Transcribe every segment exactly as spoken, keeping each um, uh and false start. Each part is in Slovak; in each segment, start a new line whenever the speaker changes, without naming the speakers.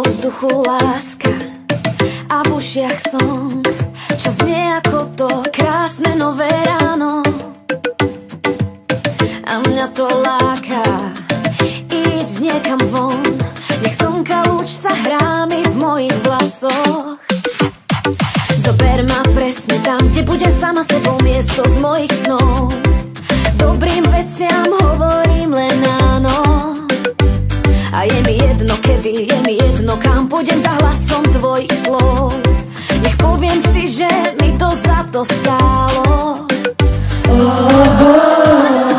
vzduchu láska a v ušiach song, čo znie ako to krásne nové ráno. A mňa to láka ísť niekam von, nech slnka lúč sa hrá mi v mojich vlasoch. Zober ma presne tam, kde budem sama sebou, miesto z mojich snov. Dobrým veciam hovorím len áno. A je mi jedno kedy, je mi jedno kam, pôjdem za hlasom tvojich slov. Nech poviem si, že mi to za to stálo. Oh, oh, oh.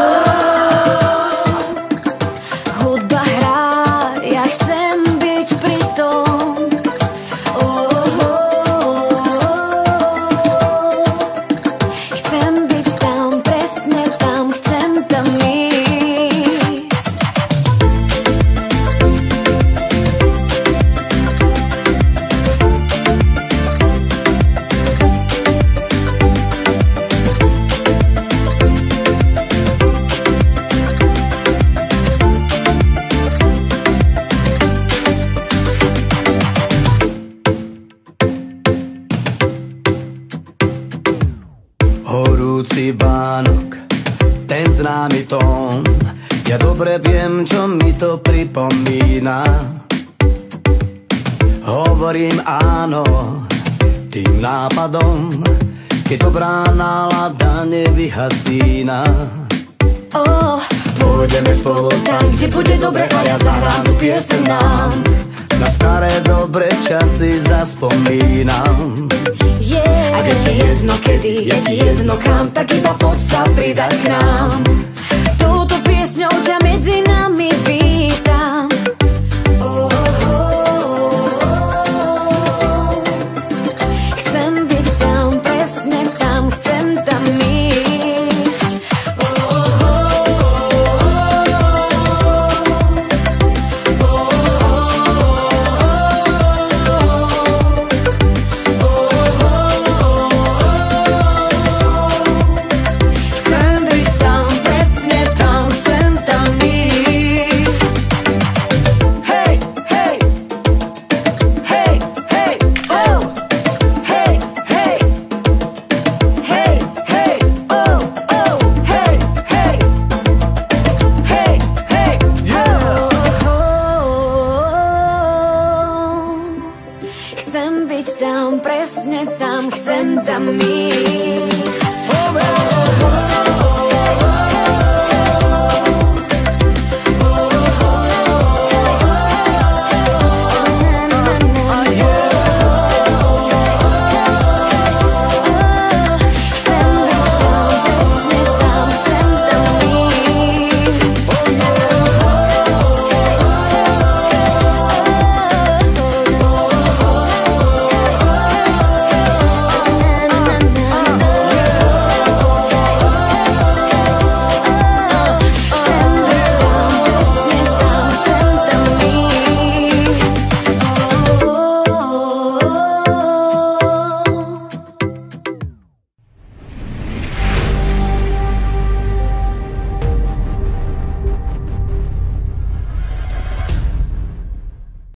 Hudba hrá, ja chcem byť pri tom. Oh, oh, oh. Chcem byť tam, presne tam, chcem tam ísť.
Horúci Vánok, ten známy tón, ja dobre viem, čo mi to pripomína. Hovorím áno tým nápadom, keď dobrá nálada nevyhasína.
Oh, pôjdeme spolu tam, kde bude dobre a ja zahrám tú pieseň nám.
Na staré dobré časy zaspomínam.
Yeah. A je ti jedno kedy, je ti jedno kam, tak iba poď sa pridať k nám. Touto piesňou ťa medzi nami vítam. Oh, oh, oh. Chcem byť tam, presne tam, chcem tam ísť. Oh, oh, oh. Oh, chcem byť tam, presne tam, chcem tam ísť.